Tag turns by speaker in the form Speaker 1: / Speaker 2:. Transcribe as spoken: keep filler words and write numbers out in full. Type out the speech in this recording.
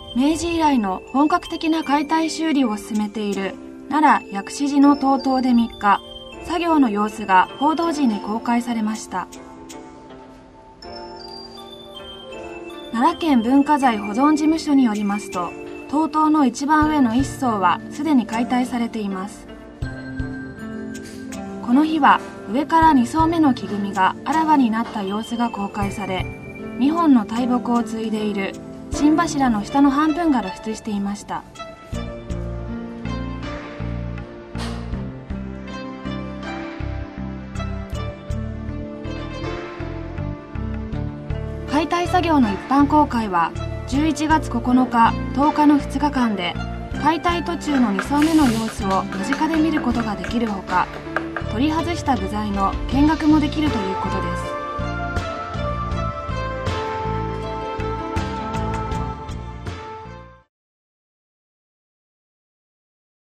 Speaker 1: 明治以来の本格的な解体修理を進めている奈良薬師寺の東塔でみっか、作業の様子が報道陣に公開されました。奈良県文化財保存事務所によりますと、東塔の一番上の一層はすでに解体されています。この日は上からに層目の木組みがあらわになった様子が公開され、にほんの大木を継いでいる心柱の下の半分が露出していました。解体作業の一般公開はじゅういちがつここのか、とおかのふつかかんで、解体途中のに層目の様子を間近で見ることができるほか、取り外した部材の見学もできるということです。